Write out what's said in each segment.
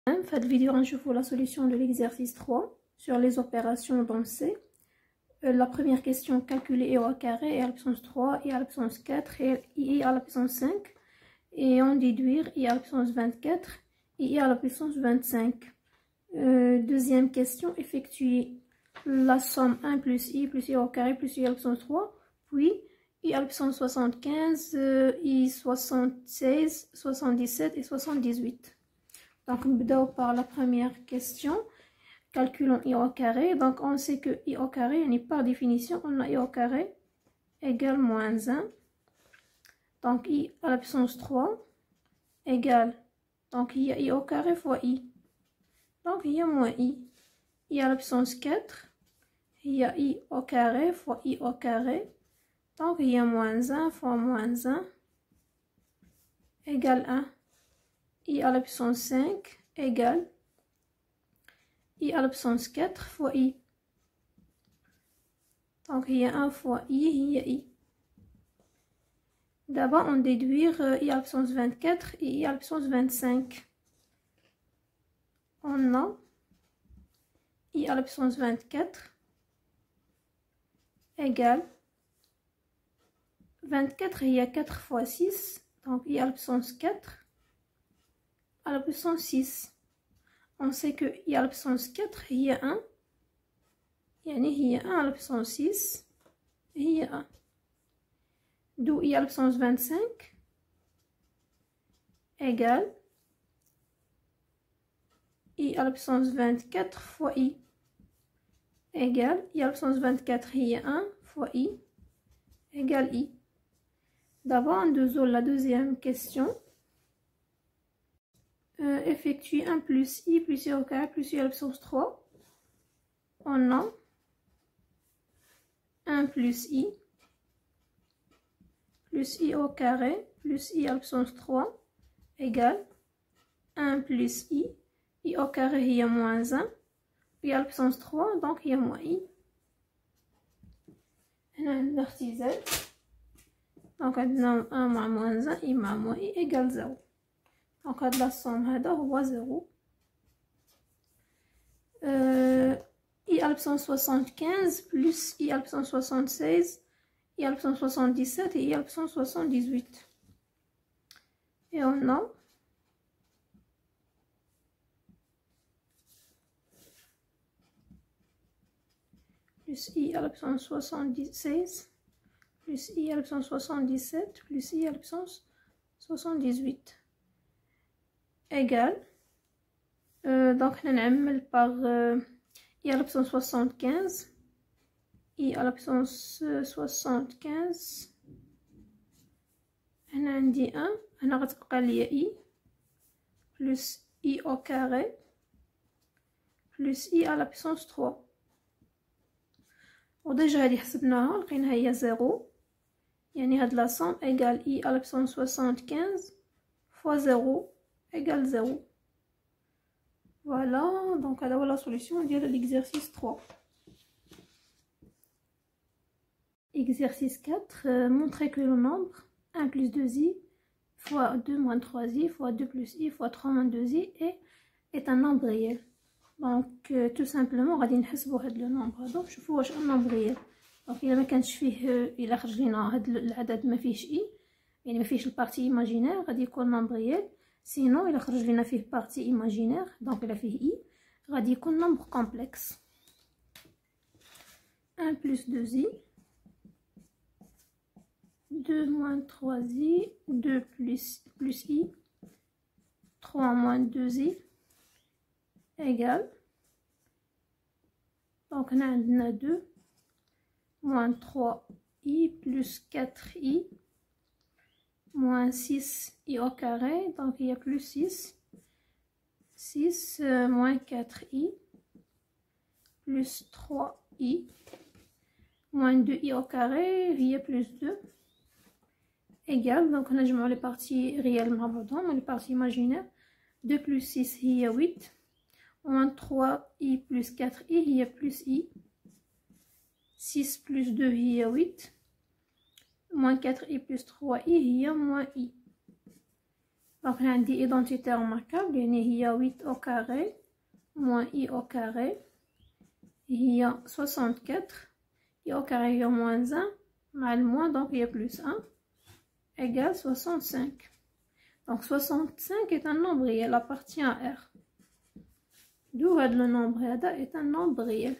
في هذا الفيديو غنشوفوا la solution de l'exercice 3 sur les opérations dans C. La première question, calculer i au carré, i à la puissance 3, i à la puissance 4 et i à la puissance 5. Et en déduire i à la puissance 24 et i à la puissance 25. Deuxième question, effectuer la somme 1 plus i au carré plus i à la puissance 3, puis i à la puissance 75, i 76, 77 et 78. Donc, on va par la première question. Calculons i au carré. Donc, on sait que i au carré, par définition, on a i au carré égale moins 1. Donc, i à la puissance 3 égale, donc il y a i au carré fois i. Donc, il y a moins i. I à la puissance 4, il y a i au carré fois i au carré. Donc, il y a moins 1 fois moins 1 égale 1. I à la puissance 5 égale i à la puissance 4 fois i. Donc, il y a 1 fois i, il y a i. D'abord, on déduire i à la puissance 24 et i à la puissance 25. On a i à la puissance 24 égale 24, il y a 4 fois 6, donc i à la puissance 4 à la puissance 6. On sait que i à la puissance 4, il y a 1. Il y a 1 à la puissance 6 et il y a 1. D'où i à la puissance 25 égale i à la puissance 24 fois i égale i à la puissance 24, il y a 1 fois i égale i. D'abord, on résout la deuxième question. Effectuer 1 plus i au carré plus i à la puissance 3. On a 1 plus i au carré plus i à la puissance 3 égale 1 plus i au carré il y a moins 1, i à la puissance 3, donc il y a moins i. هنا عندنا اختزال، donc عندنا 1 مع moins 1 i مع moins i égale 0. donc هاد لا somme هذا هو 0. i à la puissance 75 plus i à la puissance 76, i à la puissance 77 et i à la puissance 78. Et on a plus i à la puissance 76 plus i à la puissance 77 plus i à la puissance 78 égale, donc on نعمل par i à la puissance 75, i à la puissance 75 هنا عندي 1، هنا غتبقى ليا i plus i au carré plus i à la puissance 3. وديجا هادي حسبناها لقيناها هي 0، يعني هاد لا somme égale i à la puissance 75 fois 0 égale 0. Voilà, donc هذا هو la solution ديال l'exercice 3. Exercice 4, montrer que le nombre 1 plus 2i fois 2 moins 3i fois 2 plus i fois 3 moins 2i est un nombre réel. Donc tout simplement غادي نحسبوا هاد لو نومبر هذا نشوفوا واش ان نومبر ريال. دونك الا ما كانش فيه، الا خرج لينا هاد العدد ما فيهش اي، يعني ما فيهش البارتي ايماجينير، غادي يكون نومبر ريال. سينو الا خرج لينا فيه بارتي ايماجينير، دونك الا فيه اي غادي يكون نومبر كومبلكس. 1 plus 2i 2 moins 3i 2 plus i 3 moins 2i égale, donc on a 2 moins 3i plus 4i moins 6i au carré, donc il y a plus 6 moins 4i plus 3i moins 2i au carré, il y a plus 2 égale, donc on a joué les parties réelles et les parties imaginaires. 2 plus 6 il y a 8 moins 3i plus 4i il y a plus i. 6 plus 2 il y a 8 moins 4i plus 3i il y a moins i. دونك عندي ايدونتيتي رماركابل يعني هي 8 او كاري موان اي او كاري هي 64. اي او كاري هي موان 1 مع الموان دونك هي بلس 1 égale 65. Donc 65 est un nombre réel, appartient à R. D'où le nombre est un nombre réel.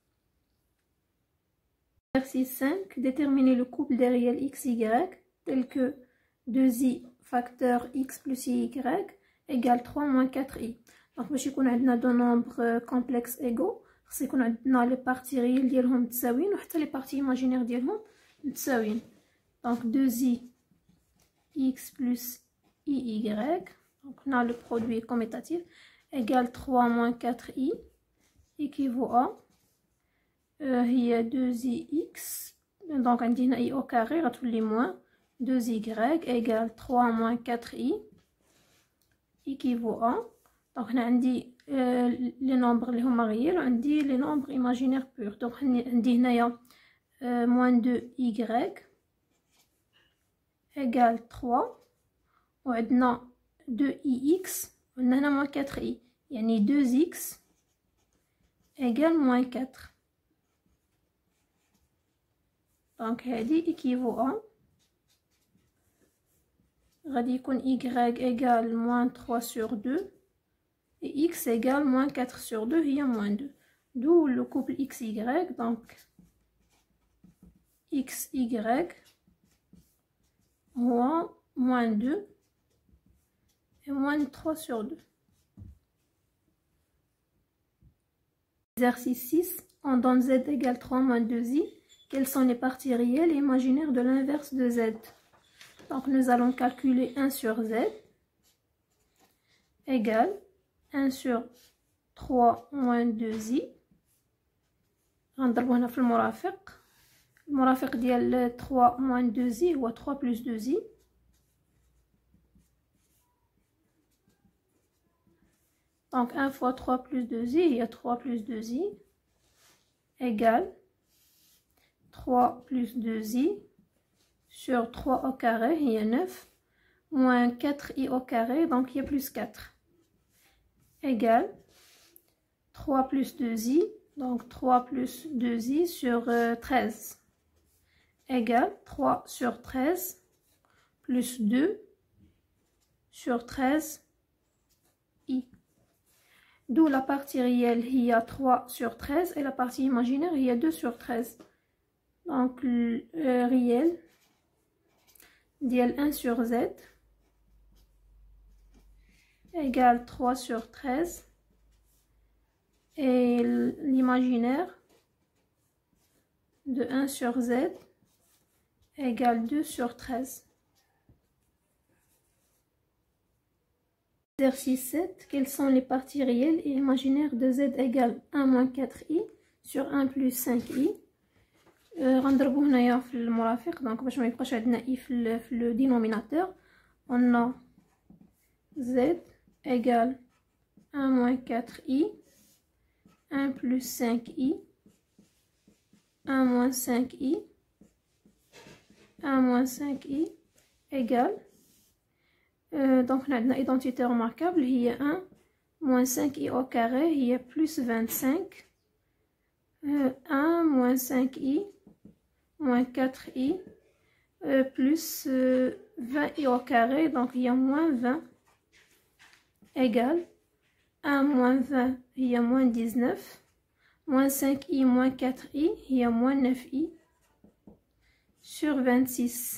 Exercice 5. Déterminer le couple des réels x, y tel que 2i facteur x plus y égale 3 moins 4i. Donc باش يكون عندنا دو nombres complexes égaux خص يكون عندنا لي بارتي ريال ديالهم متساويين وحتى لي بارتي ايماجينير ديالهم متساويين. Donc 2i x plus y, donc on a le produit commutatif, égale 3 moins 4i, équivaut à il y a 2ix, donc on dit i au carré, à tous les moins 2y égale 3 moins 4i, équivaut à, donc on dit les nombres les réels, on dit les nombres imaginaires purs, donc on dit moins 2y égale 3 وعندنا 2ix وعندنا moins 4i يعني 2x égale moins 4. donc هذه équivaut à غادي يكون y égale moins 3 sur 2 et x égale moins 4 sur 2 هي moins 2, d'où le couple xy. donc xy moins 2 et moins 3 sur 2. Exercice 6. On donne z égale 3 moins 2i. Quelles sont les parties réelles et imaginaires de l'inverse de z? Donc nous allons calculer 1 sur z égale 1 sur 3 moins 2i. غنضربو هنا في المرافق ديال 3 moins 2i هو 3 plus 2i. Donc 1 fois 3 plus 2i, il y a 3 plus 2i égale 3 plus 2i sur 3 au carré, il y a 9, moins 4i au carré, donc il y a plus 4, égale 3 plus 2i, donc 3 plus 2i sur 13, égale 3 sur 13 plus 2 sur 13 i. D'où la partie réelle il y a 3 sur 13 et la partie imaginaire il y a 2 sur 13. Donc le réel dial 1 sur z égale 3 sur 13 et l'imaginaire de 1 sur z égale 2 sur 13. Exercice 7. Quelles sont les parties réelles et imaginaires de z égale 1 moins 4i sur 1 plus 5i? غنضربو هنايا في المرافق دونك باش ما يبقاش عندنا i في le dénominateur. On a z égale 1 moins 4i, 1 plus 5i, 1 moins 5i, 1 moins 5i égale donc on a une identité remarquable, il y a 1 moins 5i au carré, il y a plus 25, 1 moins 5i moins 4i plus 20i au carré, donc il y a moins 20 égale 1 moins 20, il y a moins 19, moins 5i moins 4i, il y a moins 9i sur 26.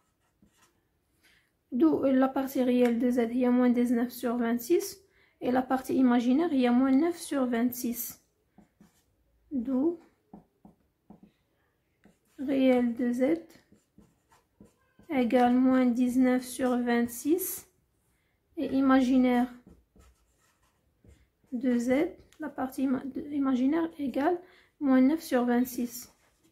D'où la partie réelle de z, il y a moins 19 sur 26. Et la partie imaginaire, il y a moins 9 sur 26. D'où réel de z égale moins 19 sur 26. Et imaginaire de z, la partie imaginaire égale moins 9 sur 26.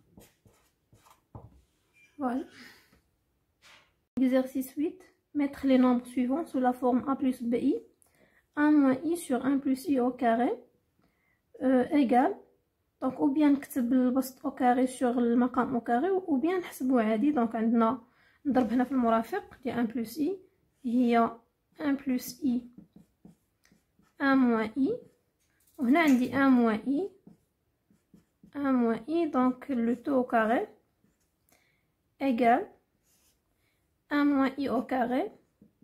Voilà. Exercice 8. Mettre les nombres suivants sous la forme a plus bi. 1 moins i sur 1 plus i au carré égale. Donc ou bien نكتب البسط au carré sur المقام au carré ou bien نحسبو عادي. donc عندنا نضرب هنا في المرافق ديال 1 plus i هي 1 plus I 1 moins I. وهنا عندي 1 moins I 1 moins I, donc le tout au carré égale 1 moins I au carré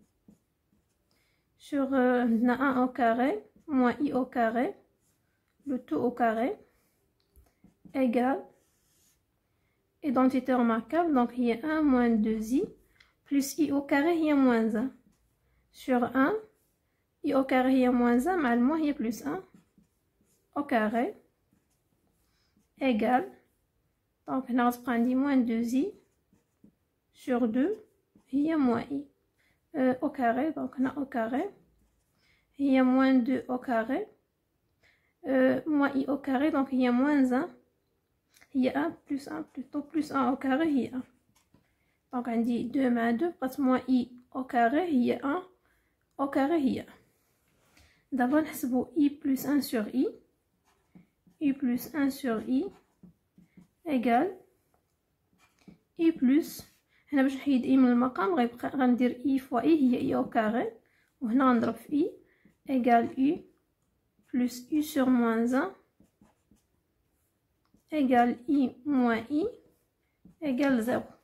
sur 1 au carré moins I au carré, le tout au carré égale, identité remarquable, donc il y a 1 moins 2I plus I au carré, il y a moins 1 sur 1, I au carré, il y a moins 1, مع الموان il y a plus 1 au carré égale, donc هنا غتبقى عندي moins 2I sur 2 هي moins I au carré, donc هنا au carré هي moins 2 au carré moins I au carré, donc il y a moins 1 هي 1 plus 1 plutôt plus 1 au carré هي 1, donc عندي 2 مع 2 بقات moins I au carré هي 1 au carré هي 1. دابا نحسبو I plus 1 sur I plus 1 sur I égale I plus, هنا باش نحيد I من المقام غيبقى غندير I fois I هي I au carré, وهنا غنضرب في I égale U plus U sur moins 1 égale I moins I égale 0.